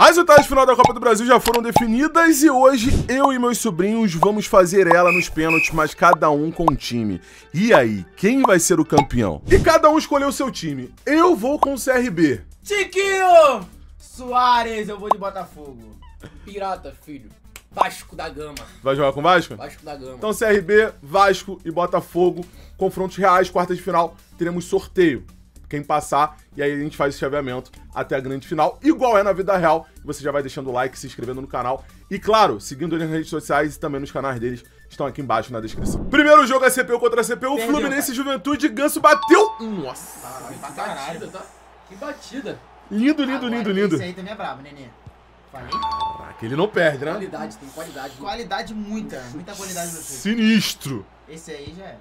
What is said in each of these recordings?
As resultados final da Copa do Brasil já foram definidas e hoje eu e meus sobrinhos vamos fazer ela nos pênaltis, mas cada um com um time. E aí, quem vai ser o campeão? E cada um escolheu o seu time. Eu vou com o CRB. Tiquinho! Soares, eu vou de Botafogo. Pirata, filho. Vasco da Gama. Vai jogar com o Vasco? Vasco da Gama. Então CRB, Vasco e Botafogo, confrontos reais, quartas de final, teremos sorteio. Quem passar, e aí a gente faz esse chaveamento até a grande final, igual é na vida real. Você já vai deixando o like, se inscrevendo no canal. E claro, seguindo eles nas redes sociais e também nos canais deles, estão aqui embaixo na descrição. Primeiro jogo é CPU contra CPU, Perdeu, Fluminense e Juventude, Ganso bateu. Nossa! Que batida, tá? Que batida. Lindo, lindo, Agora, lindo, lindo. Esse aí também é brabo, nenê. Falei? Caraca, ele não perde, né? Qualidade, tem qualidade. Qualidade muita qualidade no chute. Sinistro. Esse aí já é.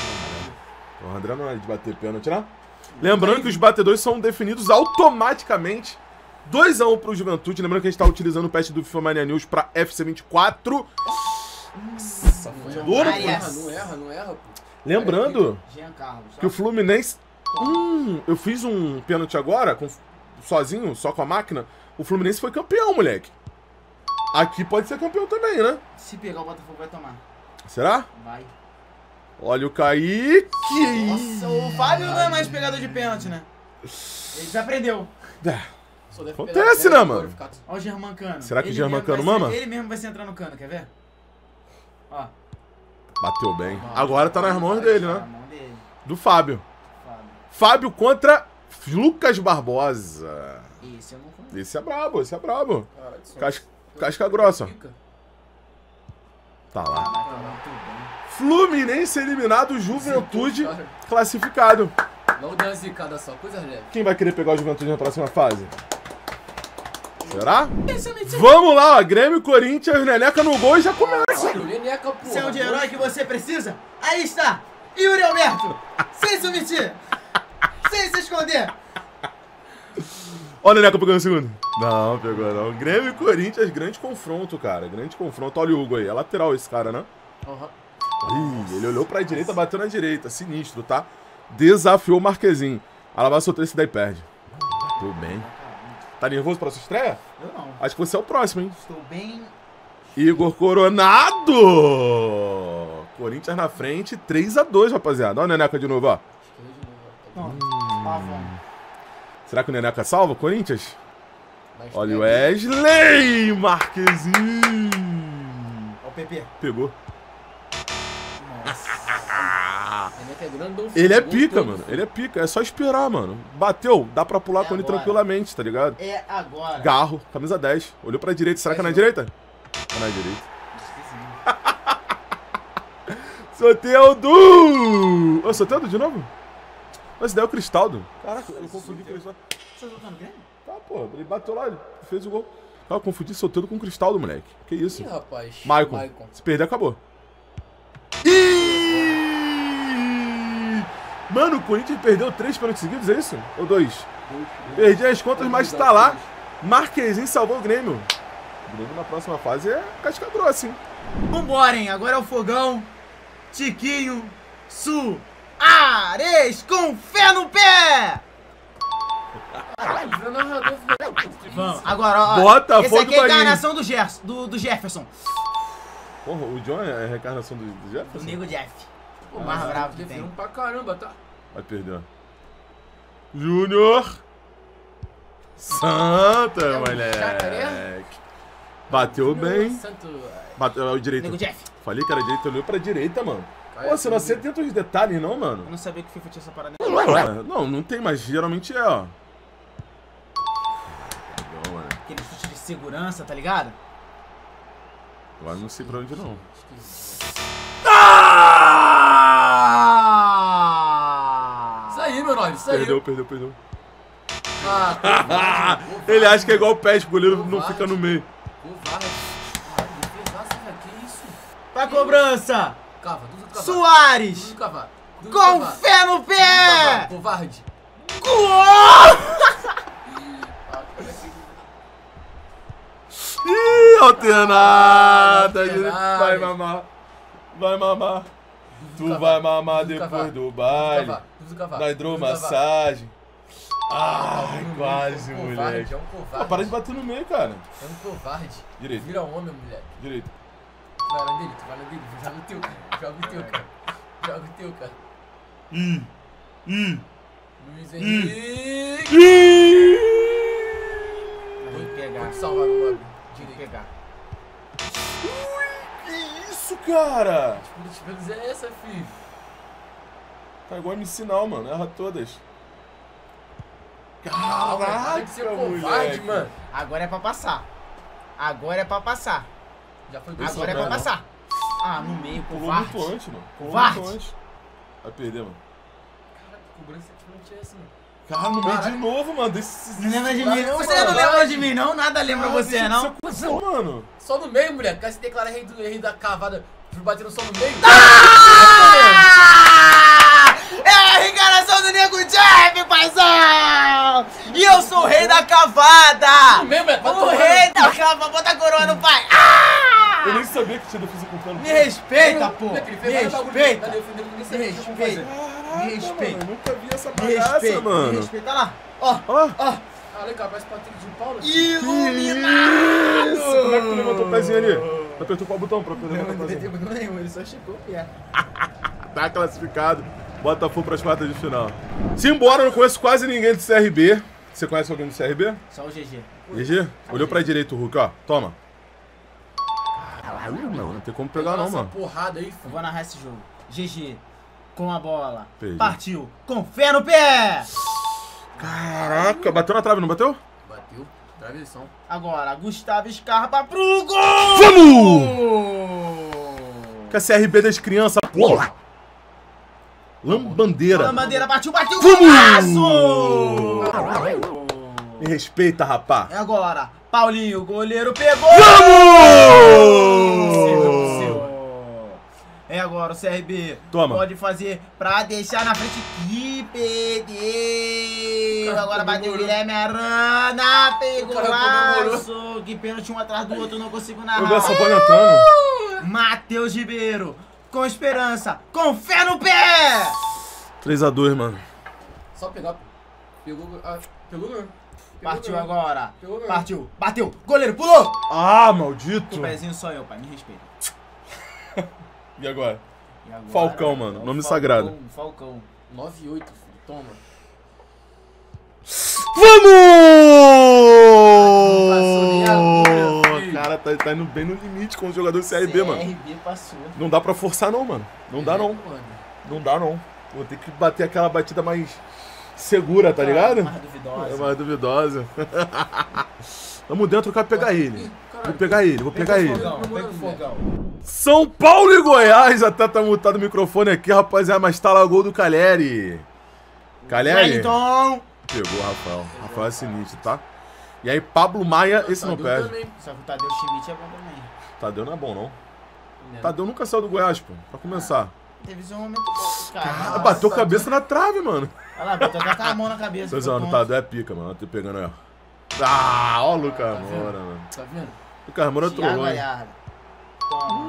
O André não é de bater pênalti, né? Lembrando que os batedores são definidos automaticamente. 2-1 pro Juventude. Lembrando que a gente tá utilizando o patch do FIFA Mania News pra FC24. Nossa, foi Duro, não erra, pô. Lembrando Jean Carlos. que o Fluminense... eu fiz um pênalti agora, sozinho, só com a máquina. O Fluminense foi campeão, moleque. Aqui pode ser campeão também, né? Se pegar o Botafogo vai tomar. Será? Vai. Olha o Kaique. Nossa, o Fábio não é mais pegador de pênalti, né? Ele desaprendeu. Só deve Acontece, pegar- né, mano? glorificado. Olha o Germancano. Será que o Ele Germancano mesmo vai mama? ser- Ele mesmo vai se entrar no cano, quer ver? Ó. Bateu bem. Agora tá nas mãos dele, Na né? mão dele. Do Fábio. Fábio. Fábio contra Lucas Barbosa. Esse eu não conheço. Esse é brabo, esse é brabo. Caralho, só- Casca grossa. Fica. Tá Ah, lá. vai tomar muito bem. Fluminense eliminado, Juventude Zica, cara. classificado. Vamos dar uma zicada só, coisa leve. Quem vai querer pegar o Juventude na próxima fase? Será? Vamos lá, ó. Grêmio, Corinthians, Neneca no gol e já começa. Olha, o Neneca, porra. Você é um de herói que você precisa? Aí está! Yuri Alberto! Sem se omitir! Sem se esconder! Olha o Neneca pegando o segundo. Não, pegou não. Grêmio e Corinthians, grande confronto, cara. Grande confronto. Olha o Hugo aí. É lateral esse cara, né? Aham. Ih, ele olhou pra direita, bateu na direita. Sinistro, tá? Desafiou o Marquezinho. Alaba soltou esse daí perde. Tudo bem. Tá nervoso pra sua estreia? Eu não. Acho que você é o próximo, hein? Estou bem. Igor Coronado! Corinthians na frente, 3-2, rapaziada. Olha o Neneca de novo, ó. Não. Tá bom. Será que o Neneca salva o Corinthians? Mas Olha o pega. Wesley Marquezinho. Ó o PP. Pegou. Nossa. Neneca é grandão, Ele é gol pica, todo, mano. filho. Ele é pica. É só esperar, mano. Bateu, dá pra pular É com ele agora. tranquilamente, tá ligado? É agora. Garro, camisa 10. Olhou pra direita. Será que é na direita? É na direita. Soteldo! Ô, Soteldo de novo? Mas esse daí é o Cristaldo. Caraca, eu confundi com o Cristaldo. Você tá no Grêmio? Tá, pô, ele bateu lá, ele fez o gol. Cara, eu confundi Soteldo com o Cristaldo, moleque. Que isso? Ih, rapaz. Maicon. Se perder, acabou. Ih! Mano, o Corinthians perdeu 3 pênaltis seguidos, é isso? Ou 2? Perdi as contas, mas tá lá. Marquezinho salvou o Grêmio. O Grêmio na próxima fase é casca grossa, hein? Vambora, hein? Agora é o fogão. Tiquinho. Soares com fé no pé! Virou narrador, filho. Vamos, agora, ó. Botafogo Esse aqui é a do Bahia. encarnação do Jefferson. Porra, o John é a reencarnação do Do Jefferson? Nego Jeff. O Ah, mais bravo que defendeu tem. pra caramba, tá? Vai perder, ó. Júnior! Santa, jacaré? moleque! Bateu bem. Santo... Bateu o direito. Nego Jeff. Falei que era direita, olhou pra direita, mano. Cara, Pô, você não assim, acerta os detalhes, não, Eu mano? não sabia que o FIFA tinha essa parada. Não, não tem, mas geralmente é, ó. Não, mano. Aquele chute de segurança, tá ligado? Agora não sei pra onde não. Isso aí, meu nome, isso aí. Perdeu. Ah, covarde, Ele acha que é igual o pet, o goleiro não Covarde. fica no meio. covarde. Ah, defesaça, velho, que isso? Pra cobrança! Cava, tudo cavado. Soares! Tudo cavado. Tudo Com cavado. fé no pé! Covarde. Gol! Ih, alternada! Alternada. Vai mamar. Vai mamar. Tu cavado. vai mamar Tudo depois cavado. do baile. Tudo cavado. Da hidromassagem. Ai, quase, É um covarde, moleque. é um covarde. Para de bater no meio, cara. É um covarde. Direito. Vira homem, mulher. Direito. Tu vai na dele, joga o teu, cara. Joga o teu, cara. Joga o teu, cara. Luiz Henrique. Tem que pegar. Vou te salvar no lobby. Tem que Direito. pegar. Que isso, cara? Curitibanos é essa, filho. Tá igual MC não, mano. Erra todas. Para de ser covarde, moleque. mano. Agora é pra passar. Agora é pra passar. Já foi Isso Agora é não pra é, passar. Ah, no meio, Pulou covarde. muito antes, mano. Pulou Covarde. muito antes. Vai perder, mano. Cara, que cobrança diferente é essa, mano? Cara, no meio de Caralho. novo, mano. Não lembra de mim, não? Você mano. não lembra de mim, não? Nada lembra você, não? Você, mano. Só no meio, mulher. Quer se declarar rei da cavada, batendo só no meio? É a reencarnação do Nego Jeff, paizão! E eu sou o rei da cavada! No meio, mulher. O rei da cavada! Bota a coroa no pai! Eu nem sabia que tinha defesa com pano. Me respeita, pô! Me respeita! Me Me respeita! Me Eu respeita! nunca vi essa Me bagaça, respeita! Me mano. respeita! Olha lá! Ó! Ó. Ó! Ah, legal, parece Patrick de Paulo. Iluminado! Isso, como é que tu levantou o pezinho ali? Apertou qual botão pra poder levantar o pezinho? Nenhum, ele só chegou o pé. Tá classificado. Botafogo pras quartas de final. Simbora, eu não conheço quase ninguém do CRB. Você conhece alguém do CRB? Só o GG. GG? Olhou pra direita o Hulk, ó. Toma. Caralho, não. Não tem como pegar não, essa mano. porrada aí, Eu filho. vou narrar esse jogo. GG. Com a bola. Perdi. Partiu. Com fé no pé! Caraca, bateu na trave, não bateu? Bateu. Travessão. Agora, Gustavo Scarpa pro gol! Vamos! Que a CRB das crianças, porra! Lambandeira. A bandeira partiu, bateu o Vamos! golaço! Me respeita, rapá. É agora. Paulinho, o goleiro pegou! Vamos! É agora o CRB. Toma. Pode fazer pra deixar na frente que perdeu. Agora bateu o Guilherme Arana. Pegou O cara laço. Que pênalti um atrás do outro, não consigo Eu vi narrar. essa bola entrando. Matheus Ribeiro. Com esperança. Com fé no pé. 3x2, mano. Só pegar, pô. Pegou. Ah, pegou não. Partiu agora. Pegou não. Partiu. Bateu. Goleiro pulou. Ah, maldito. O pezinho só eu, pai. Me respeita. E agora? E agora, Falcão, mano. Nome sagrado. Falcão. 9-8, filho. Toma. passou nem agulha, Vamos! filho. O cara tá indo bem no limite com o jogador do CRB, mano. CRB passou. Não dá pra forçar não, mano. Não dá não. Mano. Não dá não. Vou ter que bater aquela batida mais segura, tá ligado? Mais duvidosa. É mais duvidosa. Tamo dentro, eu quero pegar ele. Vou pegar ele, vou pegar ele. Fogão, pega o fogão. São Paulo e Goiás. Até tá mutado o microfone aqui, rapaziada. Mas tá lá o gol do Caleri. Caleri Wellington. pegou o Rafael. Rafael é sinistro, tá? E aí, Pablo Maia, esse não Tadeu perde. também. Só que o Tadeu Schmidt é bom também. Tadeu não é bom, não. Né? Tadeu nunca saiu do Goiás, pô. Pra começar. Teve um momento bom, cara. Ah, bateu a cabeça na trave, mano. Olha lá, botou até com a mão na cabeça. Tô ficou zoando, tonto. Tadeu é pica, mano. Eu tô pegando aí, ó. Ah, ó o Lucas vendo? Moura, mano. Tá vendo? Lucas Moura Thiago trollou, hein? Galhardo. Toma.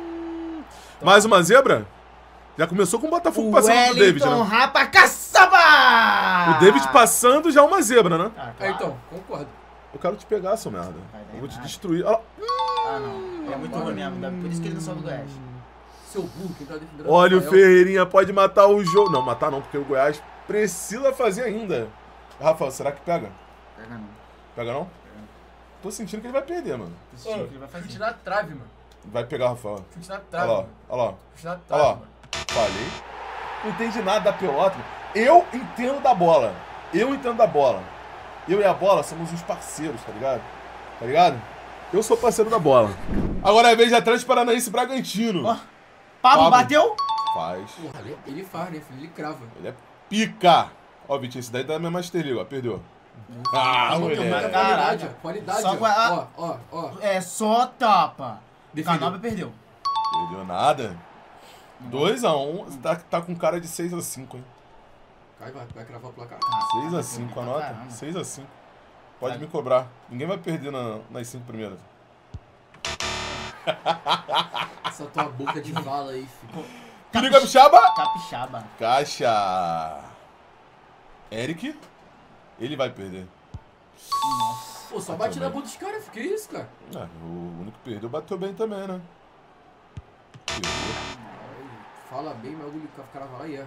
Mais uma zebra? Já começou com o Botafogo passando pro David, Wellington né? Rapa Caçaba! O David passando já é uma zebra, né? Ah, Ah, claro. então, concordo. Eu quero te pegar, seu merda. Vai dar Eu vou te nada. destruir. Olha lá. Ah, não. Ele é muito ruim mesmo. Por isso que ele não sobe do Goiás. Seu burro, quem tá defendendo Olha o Rafael. Ferreirinha, pode matar o jogo. Não, matar não, porque o Goiás precisa fazer ainda. Rafael, será que pega? Pega não. Pega não? Tô sentindo que ele vai perder, mano. Esse time que ele vai fazer. Chute na trave, mano. Vai pegar o Rafael. Chute na Olha trave, lá, mano. olha lá. Chute na Olha trave, lá. mano. Falei. Não entendi nada da pelota. Eu entendo da bola. Eu entendo da bola. Eu e a bola somos uns parceiros, tá ligado? Tá ligado? Eu sou parceiro da bola. Agora é a vez de Atlético Paranaense e Bragantino. Ó, Pablo bateu? Faz. Porra, ele faz, né, filho? Ele crava. Ele é pica. Ó, Vitinho, esse daí tá na minha Master League, ó. Perdeu. Ah, Tem muita moleque. qualidade, ó. Qualidade, Só ó. Ó. É só tapa. Defendeu. Canobi perdeu. Perdeu nada. 2x1. Tá com cara de 6x5, hein? Vai cravar o placar. 6x5, anota. 6x5. Pode me cobrar. Ninguém vai perder nas 5 primeiras. Essa tua boca de vala aí, filho. Filho Capixaba. Capixaba. Caixa. Eric. Ele vai perder. Pô, só bate na bunda dos caras, que isso, cara? É, o único que perdeu bateu bem também, né? Perdeu. Fala bem, mas o cara vai lá e erra.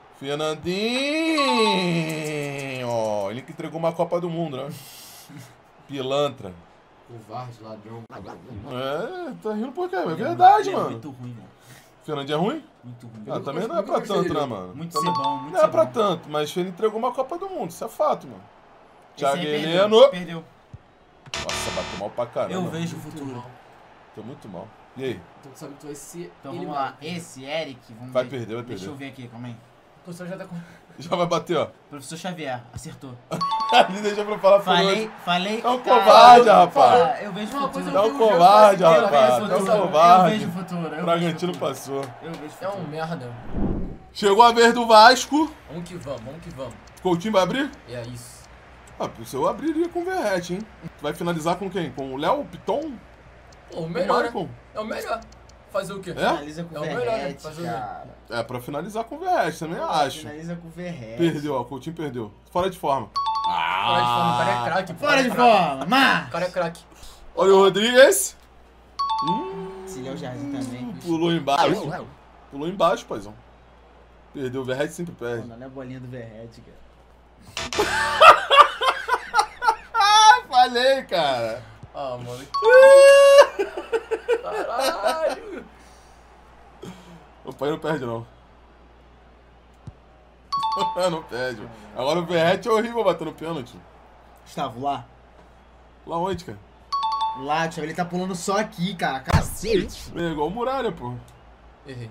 Fernandinho! Ó, ele que entregou uma Copa do Mundo, né? Pilantra. Covarde, ladrão. É, tá rindo por quê? É verdade, Ele é mano. muito ruim, velho. Fernandinho é ruim? Muito ruim. Ah, também não é pra tanto, né, mano? Muito Também cebão, muito não é pra cebão. tanto, mas ele entregou uma Copa do Mundo, isso é fato, mano. Esse aí Thiago perdeu, Heleno. Perdeu. Nossa, bateu mal pra caramba. Eu vejo o Muito futuro. mal. Tô muito mal. E aí? Então tu sabe que tu vai ser. Então ele vamos lá. Esse Eric, vamos Vai ver. perder, vai Deixa perder. eu ver aqui, calma aí. O professor já tá com. Já vai bater, ó. Professor Xavier, acertou. Ali deixa pra falar por Falei, hoje. falei. É um cara, covarde, rapaz. Eu vejo o Uma futuro. coisa É um eu vi o covarde, jogo, rapaz. eu É vi o um jogo. covarde. Eu vejo o futuro. O Bragantino passou. Eu vejo o É futuro. um merda. Chegou a vez do Vasco. Vamos que vamos, vamos que vamos. Coutinho vai abrir? É isso. Ah, eu abriria com o Verrete, hein? Tu vai finalizar com quem? Com o Léo, o Piton? Pô, o O melhor, né? Maicon? É o melhor. Fazer o quê? É? Finaliza com É o o melhor, né? Verrete, Fazer o quê? cara. É, pra finalizar com o Verrete, também acho. Finaliza com o Verrete. Perdeu, ó. O Coutinho perdeu. Fora de forma. Fora de forma, o cara é craque. pô. Fora de O cara é craque. forma, mas... O cara é craque. Olha o Rodrigues. Esse é o Jardim também. Pulou embaixo. Pulou embaixo, paizão. Perdeu. O Verrete sempre perde. Olha a bolinha do Verrete, cara. Falei, cara. Ah, mano. Caralho. O pai não perde, não. Não perde. Agora o Verrete é horrível batendo pênalti. Gustavo, lá. Lá onde, cara? Lá, Gustavo, ele tá pulando só aqui, cara. Cacete. É igual o Muralha, pô. Errei.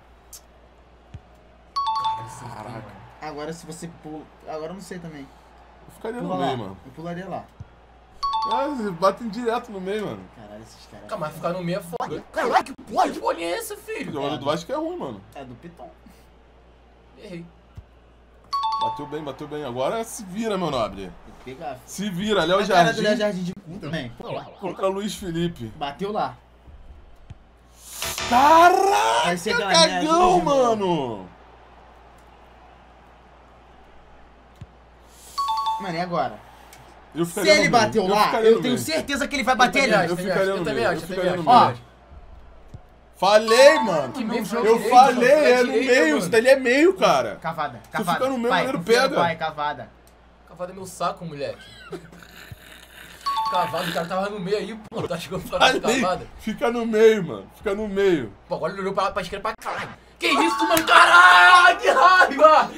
Caraca. Agora se você pula... Agora eu não sei também. Eu ficaria Pula no lá. meio, mano. Eu pularia lá. Ah, eles batem direto no meio, mano. Caralho, esses caras... Calma, mas ficar no meio é foda. Caralho, que porra de bolinha é essa, O filho? jogador do Vasco é ruim, mano. É do Piton. Errei. Bateu bem, bateu bem. Agora se vira, meu nobre. Tem que pegar. Se vira, Léo A cara do Léo Jardim Jardim de cu também. contra Luiz Felipe. Bateu lá. Caraca, Vai ser aquela cagão, merda, mano. Mano, e agora? Eu Se ficaria no ele meio. bateu Eu lá, ficaria eu no tenho meio. certeza que ele vai bater também ali. acho, Eu ficaria no também meio, acho, eu também ficaria no acho. meio. Falei, mano. Que meio Não, Eu direito, falei, mano, é no direita, meio. mano. Isso dali é meio, cara. Cavada, Se cavada. ficar no meio, Pai, o goleiro confia no pega. Pai, cavada. Cavado é meu saco, moleque. Cavado, o cara tava no meio aí, pô. Tá chegando pra falar de Falei, cavada. fica no meio, mano. Fica no meio. Pô, agora ele olhou pra esquerda pra caralho. Que isso, mano? Caralho, que raiva!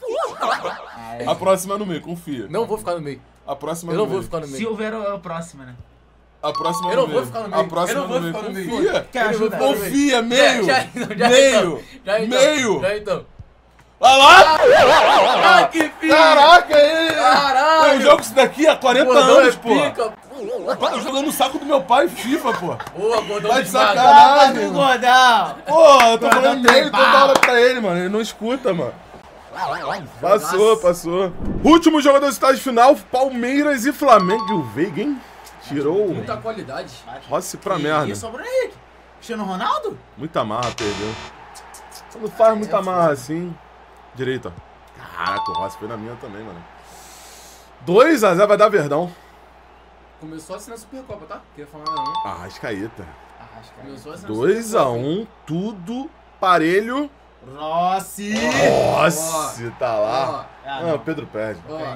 Ai, A próxima é no meio, confia. Não vou ficar no meio. A próxima é Eu no não vou meio. ficar no Se meio. houver a próxima, né? A próxima é Eu no não meio. vou ficar no meio. A próxima Eu não é no vou meio. ficar no meio. Confia. Quer ajuda? Confia, meio. Já Meio. então. Meio. Já então. Vai lá. Ah, que filho! Caraca, ele... Caralho! Eu jogo isso daqui há 40 Gordão anos, é pô. pica. Eu tô jogando no saco do meu pai FIFA, pô. Boa, gordão Vai de desmagado. sacanagem. do gordão! Pô, eu tô Gordão falando tem dele toda pau. hora pra ele, mano. Ele não escuta, mano. Passou, passou. Último jogo da estágio final, Palmeiras e Flamengo. E o Veiga, hein? Tirou Muita qualidade. Rossi pra E merda. isso, Bruno Henrique? Cristiano Ronaldo? Muita marra, perdeu. Quando faz muita marra assim. Direita, ó. Caraca, o Rossi foi na minha também, mano. 2x0 vai dar Verdão. Começou assim na Supercopa, tá? Queria falar nada não. Arrascaeta. Arrascaeta. Começou assim na Supercopa. 2x1, tudo parelho. Rossi! Rossi tá lá. Ah, Não, Pedro perde. Ó, ó.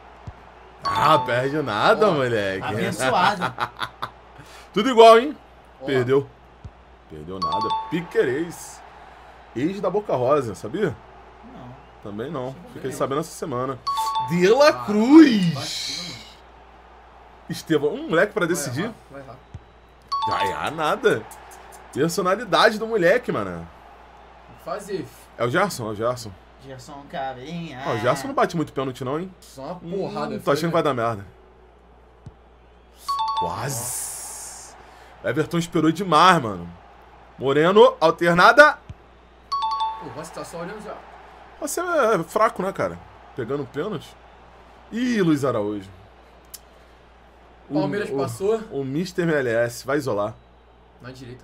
Ah, perde nada, Ó, moleque. Abençoado. Tudo igual, hein? Ó. Perdeu. Perdeu nada. Piquerez. Ex da Boca Rosa, sabia? Não. Também não. Fiquei sabendo essa semana. De La Cruz. Estevão, um moleque pra decidir. Vai errar. Vai errar nada. Personalidade do moleque, mano. Fazer. É o Gerson, é o Gerson. Gerson Caveirinha. Ó, o Gerson não bate muito pênalti não, hein? Só uma porrada. Tô achando que vai dar merda. Quase. O Everton esperou demais, mano. Moreno, alternada. Pô, você tá só olhando já. Você é fraco, né, cara? Pegando pênalti. Ih, Luiz Araújo. Palmeiras passou. O Mr. MLS vai isolar. Na direita.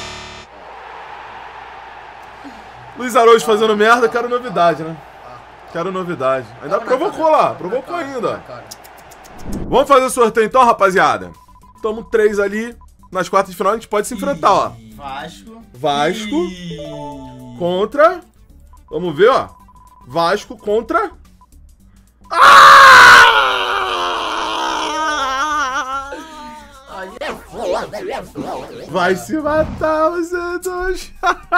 Luiz Araújo fazendo merda, quero novidade, né? Quero novidade. Ainda Tava na provocou cara, lá, tava na provocou cara, ainda. na cara. Vamos fazer o sorteio então, rapaziada? Tamo 3 ali. Nas quartas de final a gente pode se enfrentar, ó. Vasco. Contra... Vamos ver, ó. Vasco contra... Aí é foda. Vai se matar, você dois.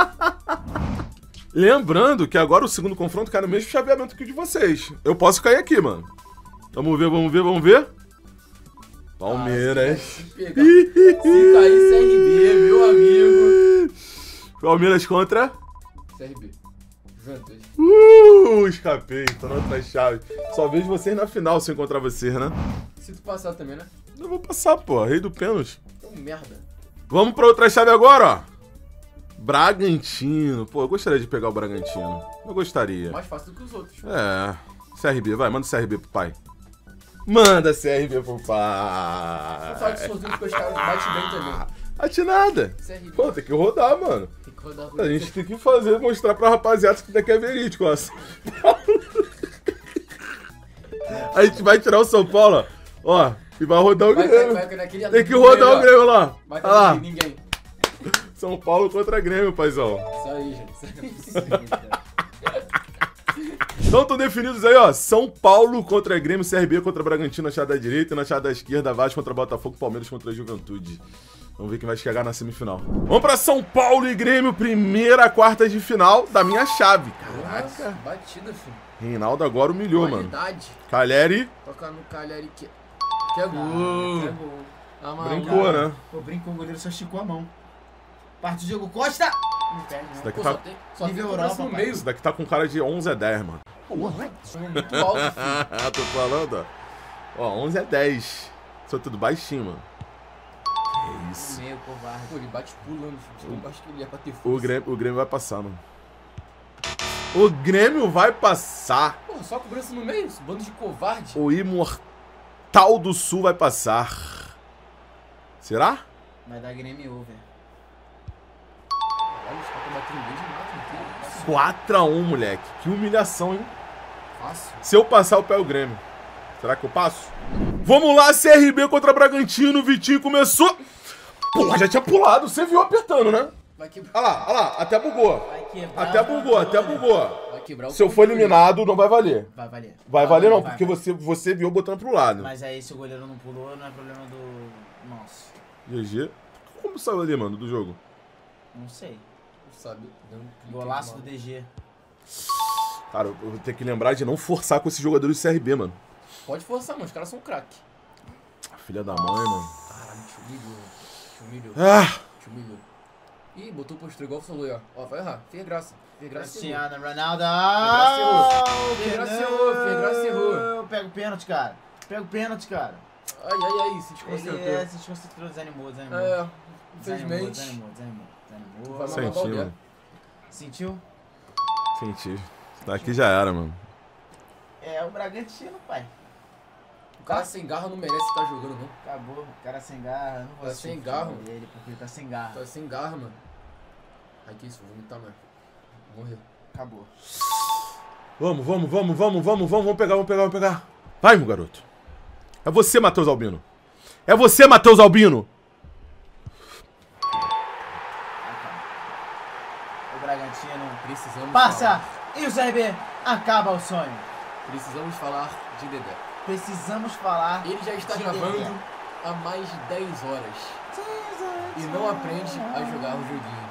Lembrando que agora o segundo confronto cai no mesmo chaveamento que o de vocês. Eu posso cair aqui, mano. Vamos ver, vamos ver, vamos ver. Palmeiras. Se cair CRB, meu amigo. Palmeiras contra... CRB. Juventus. Escapei, tô na outra chave. Só vejo vocês na final se eu encontrar vocês, né? Se tu passar também, né? Eu vou passar, pô. Rei do pênalti. Então, merda. Vamos pra outra chave agora, ó. Bragantino. Pô, eu gostaria de pegar o Bragantino. Eu gostaria. Mais fácil do que os outros. É. CRB, vai, manda o CRB pro pai. Manda CRB pro pai. Não fala de sorteio porque os caras batem bem também. Bate nada. CRB. Pô, tem que rodar, mano. Tem que rodar A gente tem que fazer, mostrar pra rapaziada que daqui é verídico, ó. A gente vai tirar o São Paulo, ó, e vai rodar o Grêmio. Tem que rodar o Grêmio lá. Vai Olha lá. ninguém. São Paulo contra Grêmio, paizão. Isso aí, gente. Então estão definidos aí, ó. São Paulo contra Grêmio, CRB contra Bragantino na chave da direita e na chave da esquerda, Vasco contra Botafogo, Palmeiras contra a Juventude. Vamos ver quem vai chegar na semifinal. Vamos pra São Paulo e Grêmio, primeira quarta de final da minha chave. Caraca. Batida, filho. Reinaldo agora humilhou, mano. Qualidade. Caleri Toca no Cagliari que é gol. É gol. Ah, mano, brincou, né? Pô, brincou, o goleiro só esticou a mão. Parte do Diego Costa. Não perde, não. daqui Pô, tá- só tem Nível cobrança Europa, no pai. meio. Esse daqui tá com cara de 11 a 10, mano. Muito alto, filho. Tô falando, ó. Ó, 11 a 10. Sou tudo baixinho, mano. Que isso. Meio covarde. Pô, ele bate pulando, filho. Eu acho que ele é pra ter O força. Grêmio vai passar, mano. O Grêmio vai passar. Porra, só cobrança no meio, esse bando de covarde. O Imortal do Sul vai passar. Será? Vai dar Grêmio over. Olha, os caras estão batendo bem demais, não tem 4-1, moleque. Que humilhação, hein? fácil. Se eu passar, eu pego o Grêmio. Será que eu passo? Vamos lá, CRB contra Bragantino. O Vitinho começou. Porra, já tinha pulado. Você viu apertando, né? Vai quebrar. Olha lá. Até bugou. Vai quebrar. Até bugou. Vai quebrar o Se eu for eliminado, não vai valer. Vai valer. Vai valer não, vai, porque vai. você viu botando pro lado. Mas aí se o goleiro não pulou, não é problema do nosso. GG. Como saiu ali, mano, do jogo? Não sei. Sabe? Dando um clique Golaço aqui, do mano. DG. Cara, eu vou ter que lembrar de não forçar com esses jogadores do CRB, mano. Pode forçar, mano. Os caras são craque. Filha da mãe, mano. Caralho, te humilhou. Te humilhou. Ah! Te humilhou. Ih, botou o postura igual o falou aí, ó. Ó, vai errar. Fez graça. Fez graça e errou. Cristiano Ronaldo. Fez graça e errou. Fez graça e errou. Pega o pênalti, cara. Pega o pênalti, cara. Ai, se Ele desconcentrou. se desconcentrou, desanimou. É, infelizmente. Desanimou. Vai Senti, mandar o mano. Beto. Sentiu? Senti. Daqui já era, mano. É o Bragantino, pai. O cara sem garra não merece estar jogando, não. Acabou, o cara sem garra. Não vou Tá assistir sem o futebol garra. dele, porque ele tá sem garra. Tá sem garra, mano. Ai, que isso, vou vomitar, mano. Vou morrer. Acabou. Vamos pegar. Vai, meu garoto. É você, Matheus Albino. É você, Matheus Albino. O Bragantino Precisamos passa falar. e o CRB acaba o sonho. Precisamos falar de Dedé. Precisamos falar. Ele já está de gravando Dedé. há mais de 10 horas. E não aprende a jogar o joguinho.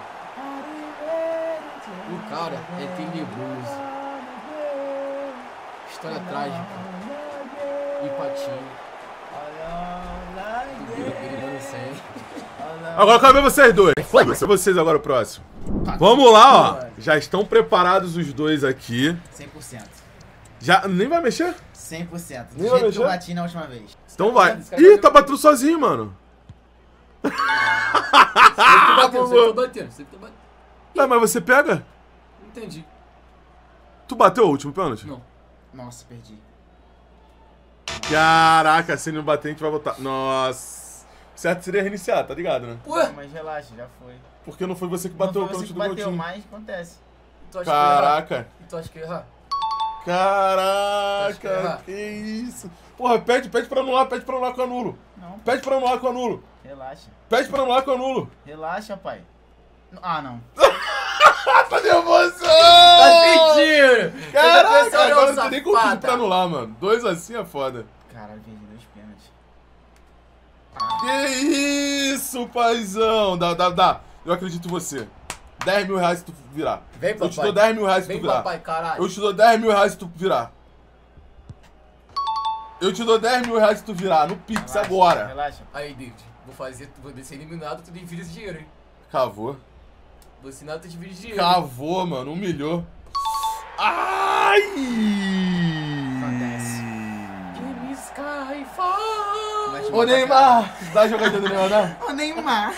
O cara é tenebroso. História trágica. E patinho. Brigando sem. Agora eu quero ver vocês dois. Vocês agora o próximo. Vamos lá, ó. Já estão preparados os dois aqui. 100%. Já nem vai mexer? 100%. Do Nem vai jeito que mexer? eu bati na última vez. Então vai. Esse cara Ih, tá tá batendo sozinho, mano. Sempre tô batendo. Não, mas você pega? Não entendi. Tu bateu o último pênalti? Não. Nossa, perdi. Caraca, se não bater, a gente vai voltar. Nossa. Certo seria reiniciar, tá ligado, né? Ué? Mas relaxa, já foi. Porque não foi você que bateu Não o foi pênalti você que do bateu, Coutinho. mas acontece. Tu acha que eu ia errar? Caraca. Tu acha que eu ia errar? Caraca, que isso. Porra, pede pra anular que eu anulo. Não, Pede pra anular que eu anulo. relaxa. Pede pra anular que eu anulo. Relaxa, pai. Ah, não. Tá nervoso! Tá sentindo? Caraca, agora não tem nem como pedir pra anular, mano. 2 assim é foda. Caralho, perdi 2 pênaltis. Que isso, paizão. Dá. Eu acredito em você. 10 mil reais se tu virar. Vem, Eu te papai. dou 10 mil reais se tu Vem, virar. papai, caralho. Eu te dou 10 mil reais se tu virar. Eu te dou 10 mil reais se tu virar. No Pix Relaxa, agora. Relaxa. Aí, David, vou ser eliminado, tu divide esse dinheiro, hein? Cavou. Vou ensinar tu divide esse dinheiro. Cavou, mano. Humilhou. Ai! Acontece. Game Skyfall. Ô, Neymar! Dá a jogadinha do Neymar, né? Ô, Neymar.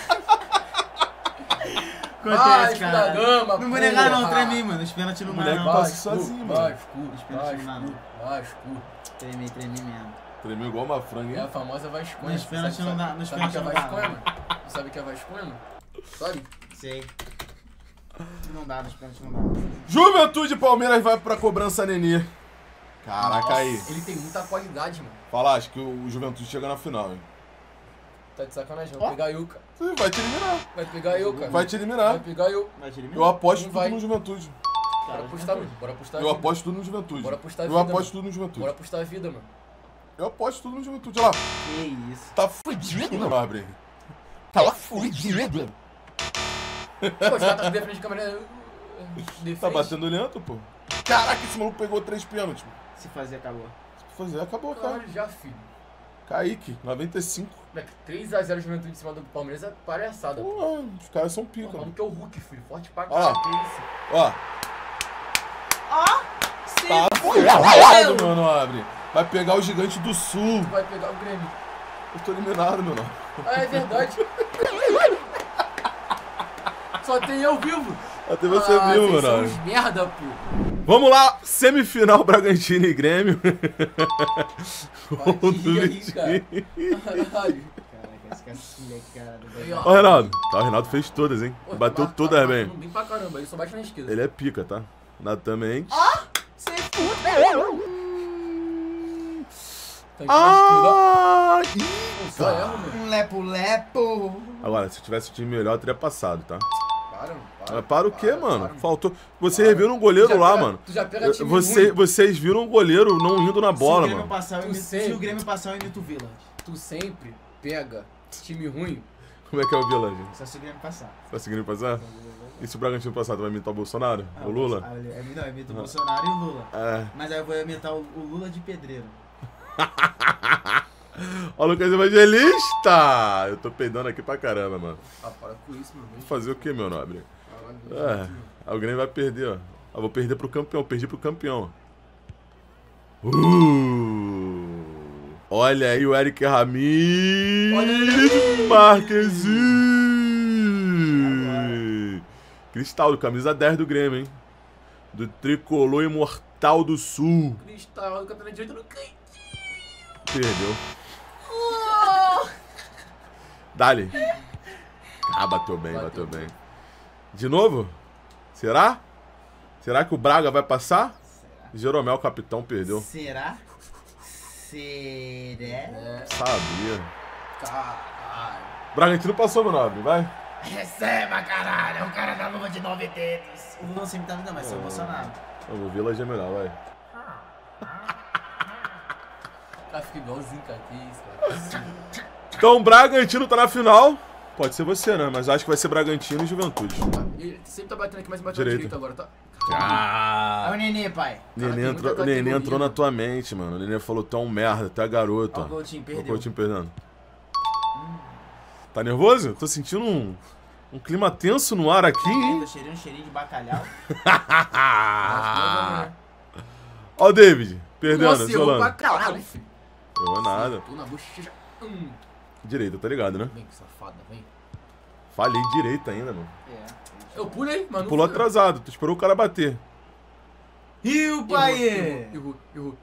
Vai, Acontece, filho cara. da gama, Não vou negar não, porra. tremi, mano. Os pênaltis não dá Moleque não. passa Vai, sozinho, vai, mano. escuro, vai, escuro. Tremi mesmo. Tremeu igual uma franga, É a hein? famosa Vasconha. Nos pênaltis não dá, nos Sabe o que é pênaltis não dá, Vasconha, não. mano? Tu sabe o que é Vasconha, mano? Sabe? Sei. Não dá, nos pênaltis não dá. Juventude Palmeiras vai pra cobrança Nenê. Caraca, aí. Ele tem muita qualidade, mano. Fala, acho que o Juventude chega na final, hein? Tá de sacanagem, Ó. vai pegar eu, cara. Vai te eliminar. Vai pegar eu, cara. Vai te eliminar. Vai pegar eu. Vai te eliminar? Eu aposto Não tudo vai. no Juventude. Bora apostar, mano. Bora apostar a Eu vida. aposto tudo no Juventude. Bora apostar a Eu vida, aposto mano. tudo no Juventude. Bora apostar a vida, mano. Eu aposto tudo no Juventude. Olha lá. Que isso. Tá fudido, Nobre. Tá fudido. Pô, os caras tá de frente de câmera. De Tá frente. batendo lento, pô. Caraca, esse maluco pegou 3 pênaltis. Se fazer, acabou. Fazer, acabou, cara. Caralho, já, filho. Kaique, 95. Moleque, 3x0 Juventude em cima do Palmeiras é palhaçada. Pô, Pô, os caras são pica, como mano. que é o Hulk, filho? Forte pra Ó. caralho, que isso? Ó, Se tá fudeu. ferrado, meu nobre. Vai pegar o gigante do sul. Vai pegar o Grêmio. Eu tô eliminado, meu nobre. Ah, é verdade. Só tem eu vivo. Até você viu, vocês meu são nobre. uns merda, pô. Vamos lá, semifinal Bragantino e Grêmio. Gol do rir aí, Vitinho. cara. Caralho. Caraca, esse cacilha, cara. Aí, ó. Ó, Reinaldo. Tá, o Reinaldo fez todas, hein? Pô, Bateu tá todas batendo bem. bem pra caramba, ele só bate na esquerda. Ele é pica, tá? Nada também. Se fudeu. Tá aqui na esquerda, ó. Ah! Pô, só erro, mano. Um lepo. Agora, se tivesse um time melhor, eu teria passado, tá? Para, mano. Mas para o quê, mano? para, Faltou. Vocês viram um goleiro Tu já lá, pega- mano. Tu já pega time ruim. Vocês viram um goleiro não indo na bola, Se o Grêmio mano. passar, eu Tu imito, sempre. se o Grêmio passar, eu imito o Village. Tu sempre pega time ruim. Como é que é o Village? Só se o Grêmio passar. Tá conseguindo passar? E se o Bragantino passar, tu vai imitar o Bolsonaro? O Lula? Não, eu imito o Bolsonaro e o Lula. É. Mas aí eu vou imitar o Lula de pedreiro. Ó, o Lucas Evangelista! Eu tô peidando aqui pra caramba, mano. Ah, para com isso, meu bem. Fazer o quê, meu nobre? Caralho, É, alguém vai perder, ó. Eu vou perder pro campeão, perdi pro campeão. Olha aí o Eric Ramírez Marquezine. Cristal, camisa 10 do Grêmio, hein? Do tricolor imortal do sul. Cristal do campeonato direito no cantinho. Perdeu. Dali. Ah, bateu bem, bateu bem. De novo? Será? Será que o Braga vai passar? Jeromel, capitão, perdeu. Será? Será? É, Sabia. caralho. Bragantino passou, meu nobre, vai. Receba, caralho! É o cara da luva de 9 dedos. O Lula sempre tá vindo, mas é o Bolsonaro. O Village é melhor, vai. Cara, fica igualzinho, cara. Que isso, cara. Então, Bragantino tá na final. Pode ser você, né? Mas acho que vai ser Bragantino e Juventude. Ele sempre tá batendo aqui, mas bateu Direito. direito agora, tá? Ah! Olha o Nenê, pai. Nenê tem entrou, muita Nenê categoria, entrou na mano. tua mente, mano. O Nenê falou, tu é um merda, tu é garoto. Olha o Coutinho, Olha o perdeu. Coutinho perdendo. Tá nervoso? Tô sentindo um clima tenso no ar aqui, hein? Tô cheirando um cheirinho de bacalhau. Ó o David, perdendo, Nossa, errou pra isolando. caralho, filho. Errou nada. Tô na bochecha. Direita, tá ligado, né? Vem, safada, vem. Falei direita ainda, mano. Eu pulei, mas não Pulou fui. atrasado, tu esperou o cara bater. Rio, pai! Errou.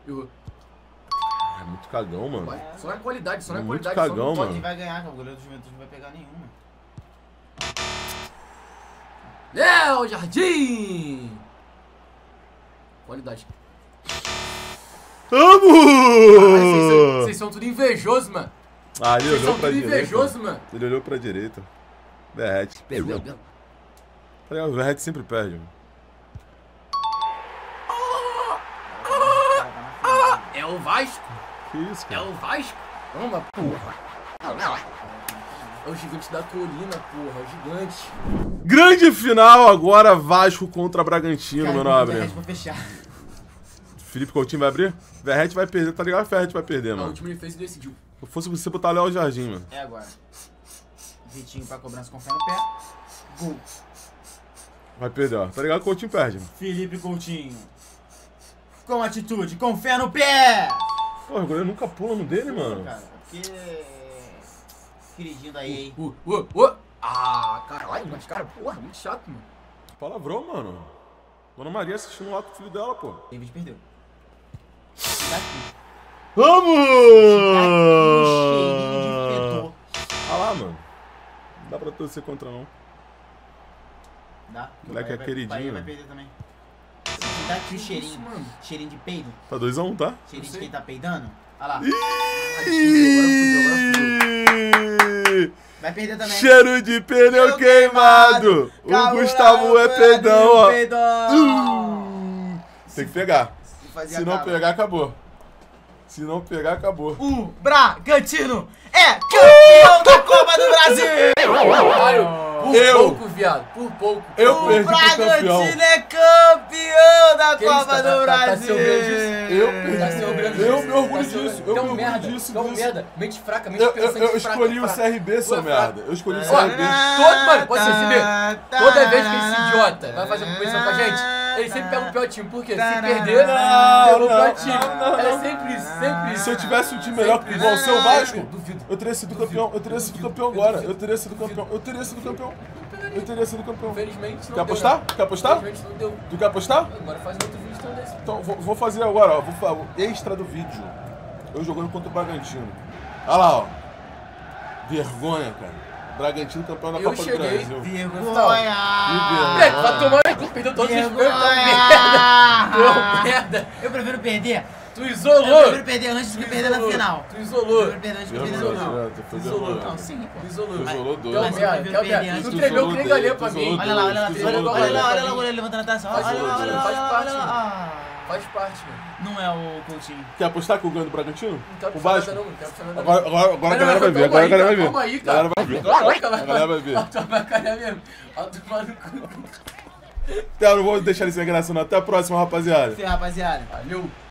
É muito cagão, mano. Vai, só na qualidade, só na Muito qualidade. cagão, só no mano. Ele vai ganhar, cara. O goleiro do Juventude não vai pegar nenhuma. Léo Jardim! Qualidade. Vamos! Vocês são tudo invejosos, mano. Ah, ele Vocês olhou são pra tudo direita. invejosos, mano. Ele olhou pra direita. Verrete. Perdeu. Tá ligado? O Verrete sempre perde, mano. É o Vasco. Que isso, É cara? o Vasco. Toma, porra. É o gigante da colina, porra. É o gigante. Grande final agora, Vasco contra Bragantino, meu nobre. Pra fechar. Felipe Coutinho vai abrir? Verrete vai perder, tá ligado? Verrete vai perder, A mano. última ele fez e decidiu. Se fosse você botar Léo Jardim, mano. É agora. Vitinho pra cobrança com fé no pé. Gol. Vai perder, ó. Tá ligado? Coutinho perde, mano. Felipe Coutinho. Com atitude, com fé no pé! Pô, o goleiro nunca pula no dele, mano. Cara, porque... Queridinho daí, hein? Ah, caralho, mas cara, porra, muito chato, mano. Palavrão, mano. Dona Maria assistindo lá com o filho dela, pô. David perdeu. Daqui. Vamos! Cheirinho de fedor. Olha lá, mano. Não dá pra torcer contra, não. Dá. Moleque é queridinho, Bahia vai mano. perder também. Dá aqui o cheirinho. mano? Cheirinho de peido. Tá 2x1, tá? Cheirinho de quem tá peidando. Olha lá. Vai perder também. Cheiro de pneu queimado. O Gustavo é peidão, ó. Tem que pegar. Se não pegar, acabou. Se não pegar, acabou. O Bragantino é campeão da Copa do Brasil! Caralho, por Eu- pouco, viado, por pouco. Eu O perdi pro campeão. Bragantino é campeão da Que isso, Copa tá- do tá- tá Brasil! se orgulhando disso? Eu perdi. Tá se orgulhando Eu disso? me orgulho Tá se disso. orgulhando. Eu Tu é me um orgulho merda, disso. tu é um disso. merda. Mente fraca, mente Eu pensante fraca. escolhi o fraca. CRB, seu Tu é fraco. merda. Eu escolhi o Ó, CRB. Mano, pode receber. Toda vez que esse idiota vai fazer competição com a gente, ele sempre pega o pior time. Por quê? Se perder, pegou o pior time. É sempre isso, sempre isso. Se eu tivesse um time melhor que igual o seu Sempre. Vasco, Duvido. eu teria sido campeão. Eu teria sido campeão agora. Eu teria sido campeão. Eu teria sido campeão. Eu teria sido campeão. Infelizmente não Quer deu, apostar? né? Quer apostar? Infelizmente não deu. Tu quer apostar? Agora faz outro vídeo então desse. Então, vou fazer agora, ó. Vou fazer o extra do vídeo. Eu jogando contra o Bragantino. Olha lá, ó. Vergonha, cara. Bragantino campeão da Eu Copa do cheguei. Brasil. Vergonha! Moleque, vai tomar no cu, perdeu todos os pênaltis, tu é um merda. Eu prefiro perder. Tu Eu isolou. prefiro perder antes do que perder na final. Tu Eu isolou. prefiro perder antes do que Eu perder não na final. adianta, foi Isolou. vergonha. Não, sim, pô. Tu isolou. Tu isolou Tu dois. é um Mas eu merda, prefiro tu é um perder merda. antes Tu do tremeu que que nem isolou galinha dois, pra tu isolou mim. Olha lá, olha lá. Tu Olha isolou lá, dois. olha lá, olha lá o goleiro levantando a taça. Olha lá, olha lá, olha lá, olha lá, olha lá. Faz parte, mano. Não é o Coutinho. Quer apostar que eu ganho do Bragantino? Não quero O puxar Vasco? nada não, não quero puxar nada não. Agora a galera vai ver. Agora a galera vai ver. Calma aí, A cara. galera vai ver. A galera vai ver. Vai tomar cara mesmo. Vai tomar no cu. Até eu não vou deixar ele sem graça não. Até a próxima, rapaziada. Rapaziada. Valeu.